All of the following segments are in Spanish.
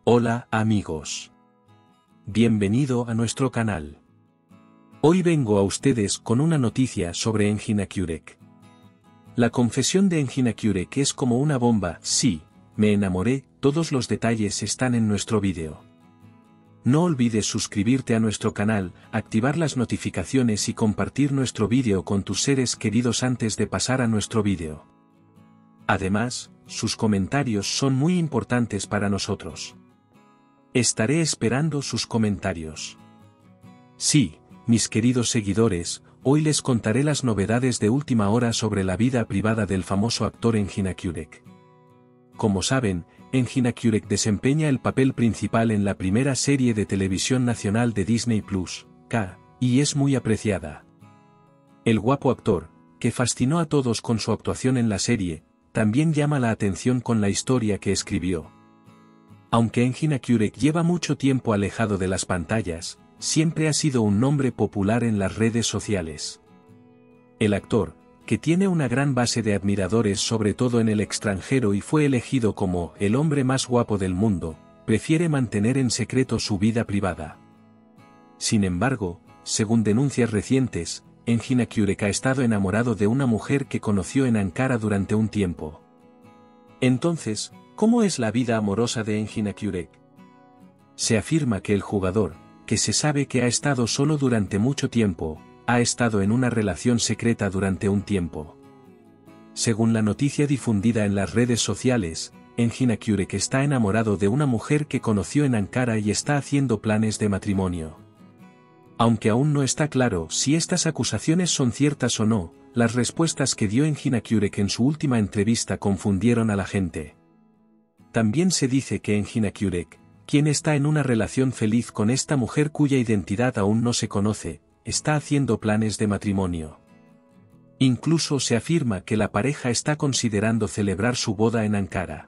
Hola amigos. Bienvenido a nuestro canal. Hoy vengo a ustedes con una noticia sobre Engin Akyurek. La confesión de Engin Akyurek es como una bomba. Sí, me enamoré, todos los detalles están en nuestro vídeo. No olvides suscribirte a nuestro canal, activar las notificaciones y compartir nuestro vídeo con tus seres queridos antes de pasar a nuestro vídeo. Además, sus comentarios son muy importantes para nosotros. Estaré esperando sus comentarios. Sí, mis queridos seguidores, hoy les contaré las novedades de última hora sobre la vida privada del famoso actor Engin Akyurek. Como saben, Engin Akyurek desempeña el papel principal en la primera serie de televisión nacional de Disney Plus, K, y es muy apreciada. El guapo actor, que fascinó a todos con su actuación en la serie, también llama la atención con la historia que escribió. Aunque Engin Akyurek lleva mucho tiempo alejado de las pantallas, siempre ha sido un nombre popular en las redes sociales. El actor, que tiene una gran base de admiradores sobre todo en el extranjero y fue elegido como el hombre más guapo del mundo, prefiere mantener en secreto su vida privada. Sin embargo, según denuncias recientes, Engin Akyurek ha estado enamorado de una mujer que conoció en Ankara durante un tiempo. Entonces, ¿cómo es la vida amorosa de Engin Akyurek? Se afirma que el jugador, que se sabe que ha estado solo durante mucho tiempo, ha estado en una relación secreta durante un tiempo. Según la noticia difundida en las redes sociales, Engin Akyurek está enamorado de una mujer que conoció en Ankara y está haciendo planes de matrimonio. Aunque aún no está claro si estas acusaciones son ciertas o no, las respuestas que dio Engin Akyurek en su última entrevista confundieron a la gente. También se dice que Engin Akyurek, quien está en una relación feliz con esta mujer cuya identidad aún no se conoce, está haciendo planes de matrimonio. Incluso se afirma que la pareja está considerando celebrar su boda en Ankara.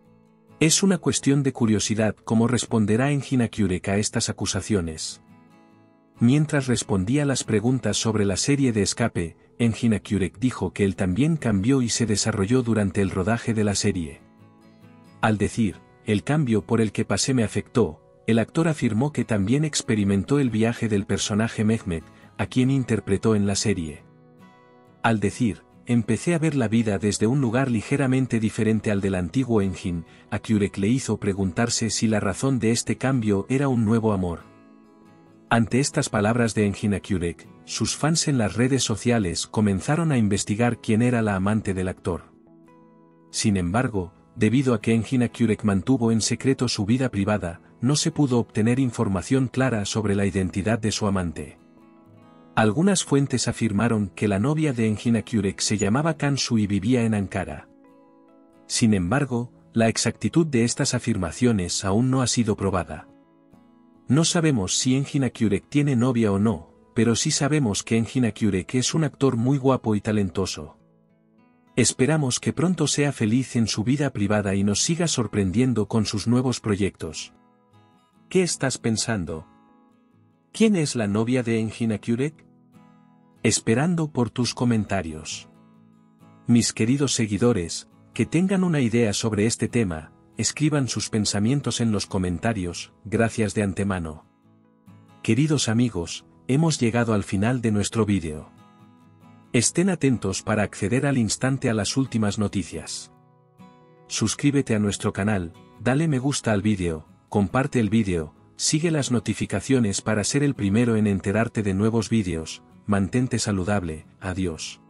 Es una cuestión de curiosidad cómo responderá Engin Akyurek a estas acusaciones. Mientras respondía las preguntas sobre la serie de Escape, Engin Akyurek dijo que él también cambió y se desarrolló durante el rodaje de la serie. Al decir, el cambio por el que pasé me afectó, el actor afirmó que también experimentó el viaje del personaje Mehmet, a quien interpretó en la serie. Al decir, empecé a ver la vida desde un lugar ligeramente diferente al del antiguo Engin, Akyurek le hizo preguntarse si la razón de este cambio era un nuevo amor. Ante estas palabras de Engin Akyurek, sus fans en las redes sociales comenzaron a investigar quién era la amante del actor. Sin embargo, debido a que Engin Akyurek mantuvo en secreto su vida privada, no se pudo obtener información clara sobre la identidad de su amante. Algunas fuentes afirmaron que la novia de Engin Akyurek se llamaba Kansu y vivía en Ankara. Sin embargo, la exactitud de estas afirmaciones aún no ha sido probada. No sabemos si Engin Akyurek tiene novia o no, pero sí sabemos que Engin Akyurek es un actor muy guapo y talentoso. Esperamos que pronto sea feliz en su vida privada y nos siga sorprendiendo con sus nuevos proyectos. ¿Qué estás pensando? ¿Quién es la novia de Engin Akyurek? Esperando por tus comentarios. Mis queridos seguidores, que tengan una idea sobre este tema, escriban sus pensamientos en los comentarios, gracias de antemano. Queridos amigos, hemos llegado al final de nuestro vídeo. Estén atentos para acceder al instante a las últimas noticias. Suscríbete a nuestro canal, dale me gusta al vídeo, comparte el vídeo, sigue las notificaciones para ser el primero en enterarte de nuevos vídeos, mantente saludable, adiós.